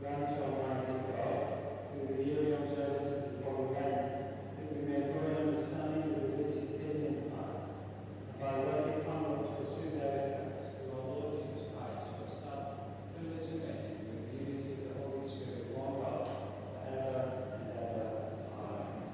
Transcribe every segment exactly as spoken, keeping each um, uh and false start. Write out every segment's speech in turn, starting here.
Grant, Almighty God, through the yearly observance of the Holy Lent, that we may grow in understanding of the riches hidden in Christ, and by working conduct to pursue their effects through our Lord Jesus Christ, your Son, who lives and reigns with the unity of the Holy Spirit, one God, forever and ever. Amen.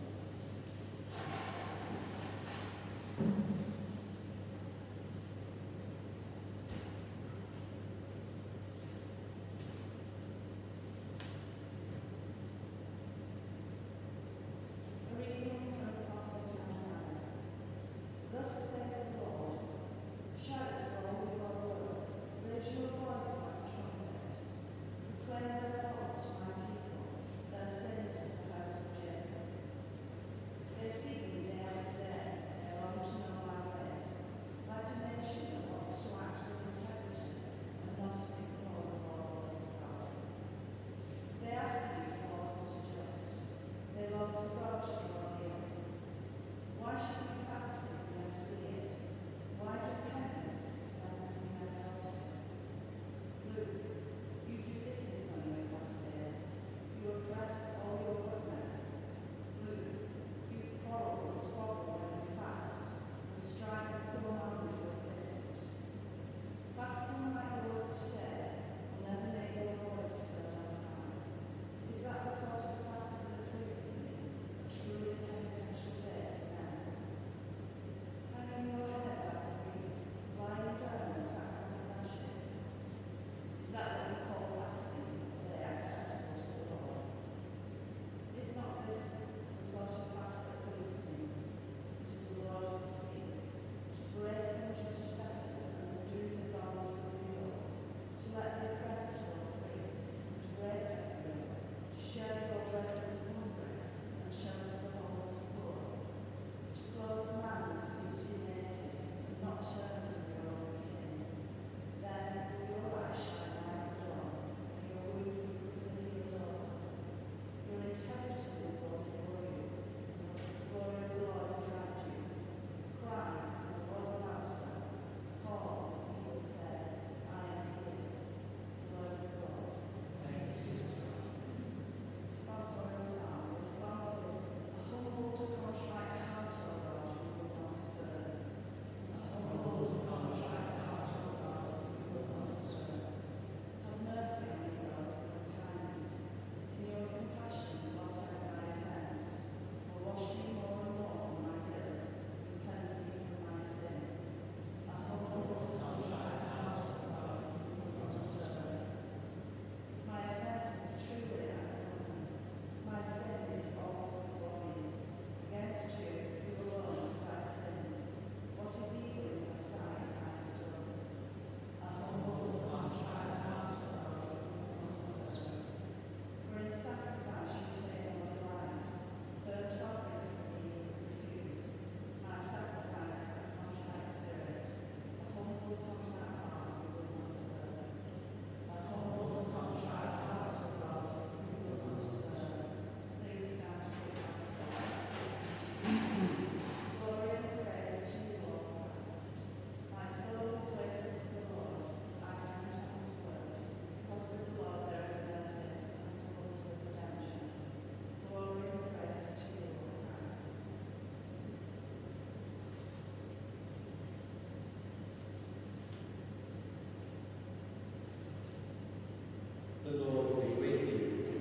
The Lord be with you.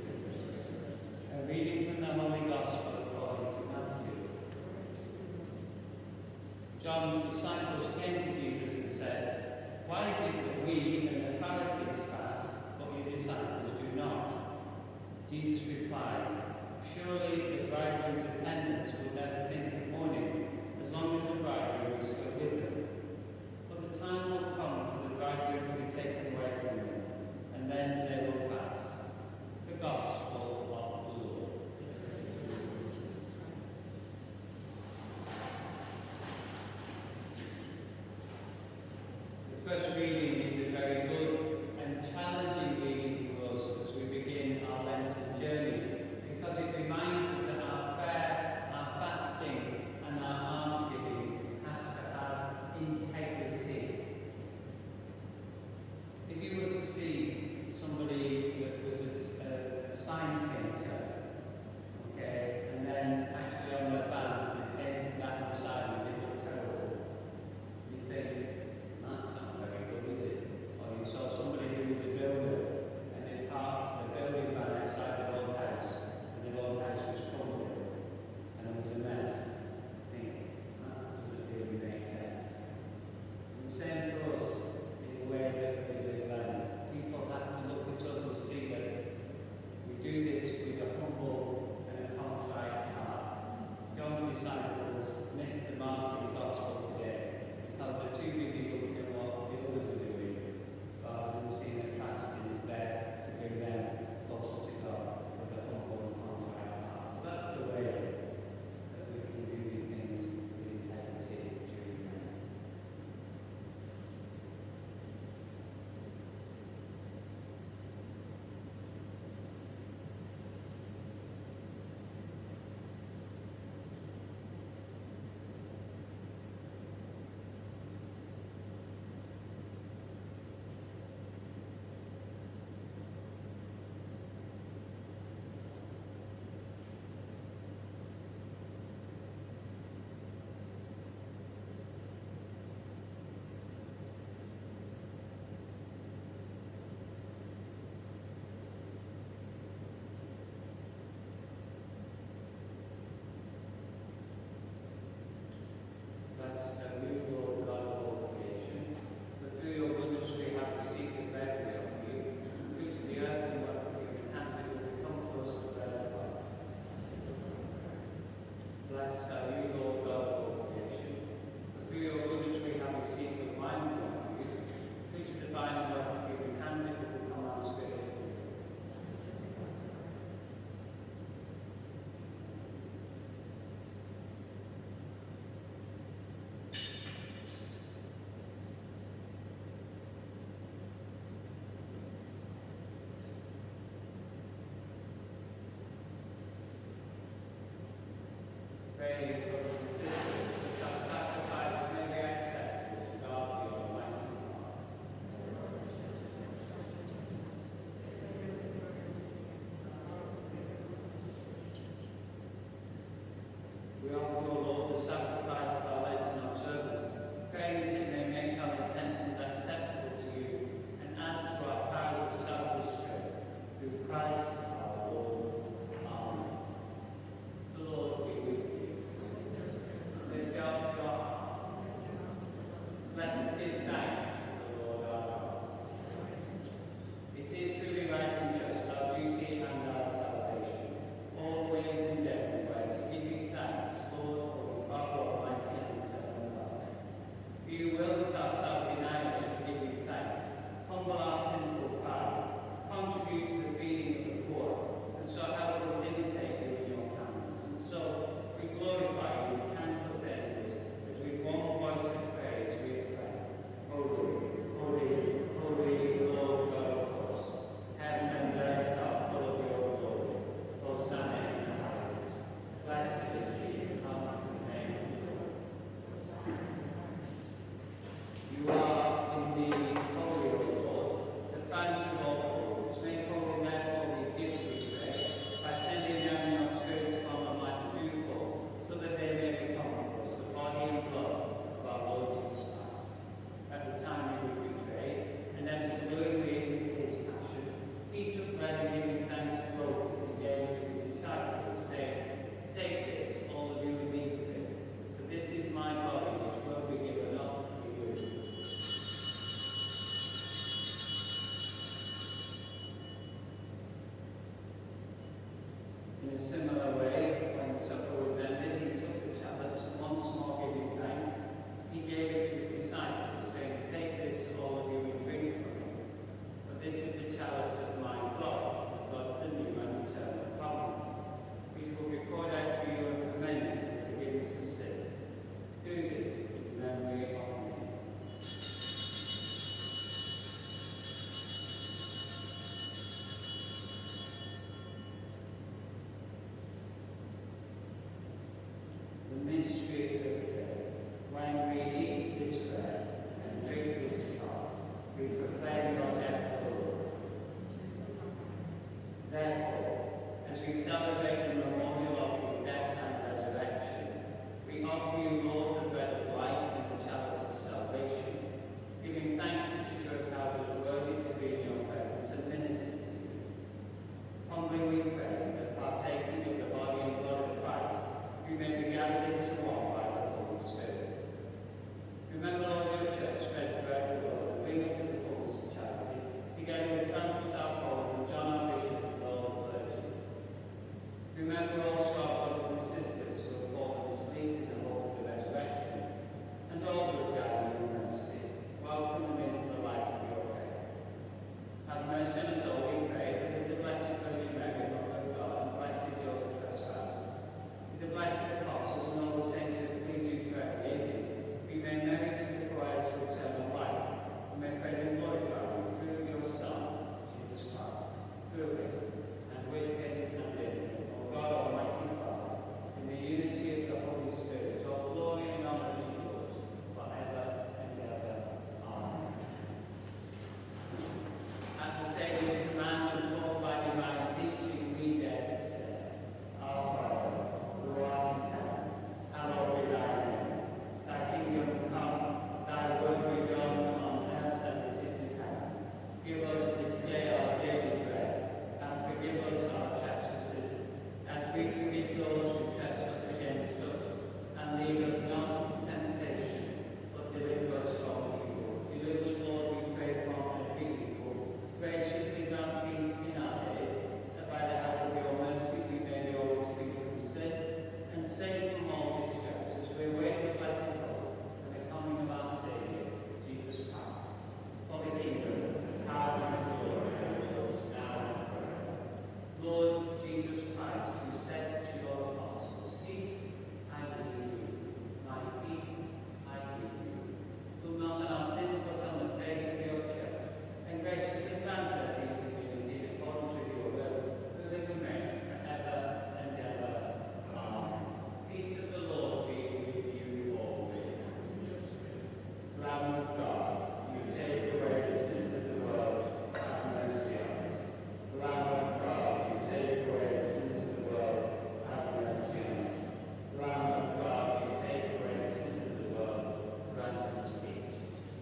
A reading from the Holy Gospel according to Matthew. John's disciples came to Jesus and said, "Why is it that we and the Pharisees fast, but your disciples do not?" Jesus replied, "Surely the bridegroom's attendants will never think of mourning as long as the bridegroom is still with them. But the time will come for the bridegroom to be taken away from them, and then they will fast." The Gospel of the Lord. The first reading is a very good and challenging reading for us as we begin our Lenten journey, because it reminds us that our prayer, our fasting, and our almsgiving has to have Lamb of God, you take away the sins of the world, have mercy on us. Lamb of God, you take away the sins of the world, have mercy on us. Lamb of God, you take away the sins of the world, grant us peace.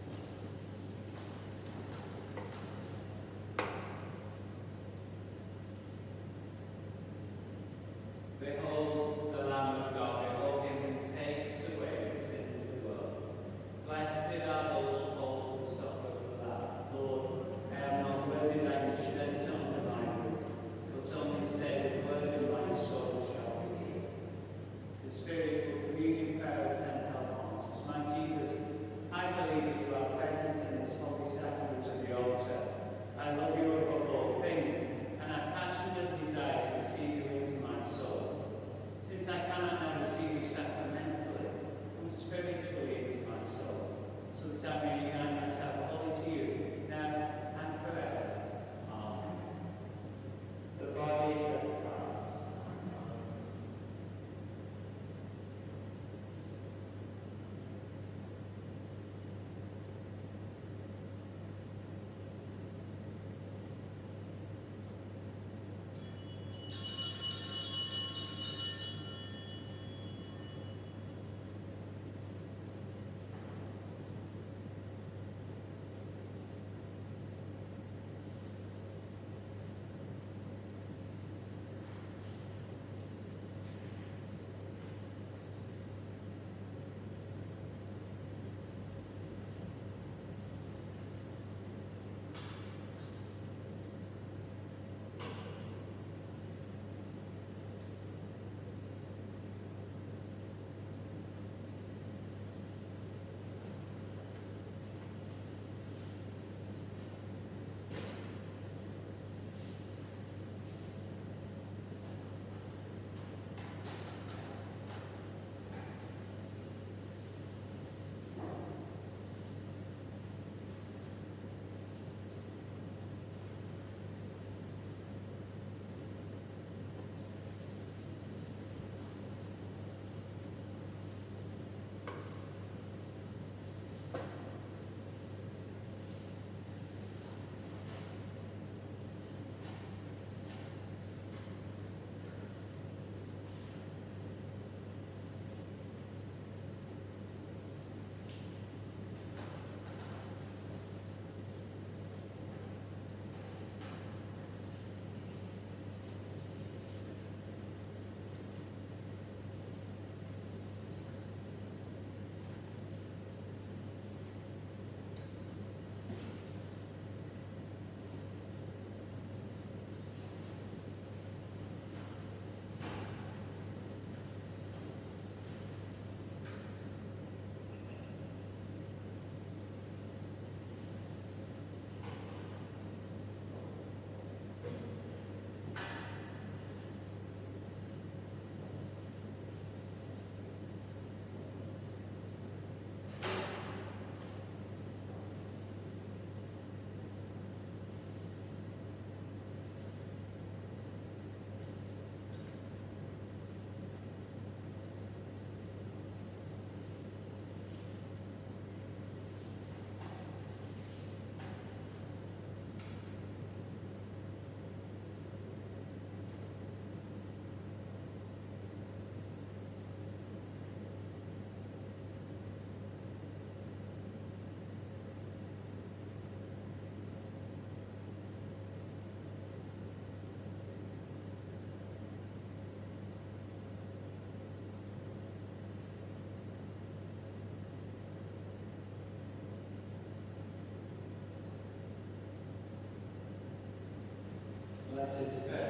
Behold the Lamb of God, behold him who takes away the sins of the world. Blessed are those called to the supper of the Lamb. Lord, I am not worthy that you should enter under my roof, but only say the word and my soul shall be healed. The spiritual communion prayer of Saint Alphonsus. My Jesus, I believe that you are present in this holy sacrament of the altar. I love you above all things, and I passionately desire to receive you into my soul. Since I cannot now receive you sacramentally, come spiritually into my soul, so that I may unite myself wholly to you, now and forever. Amen. The body of Christ. Let us pray.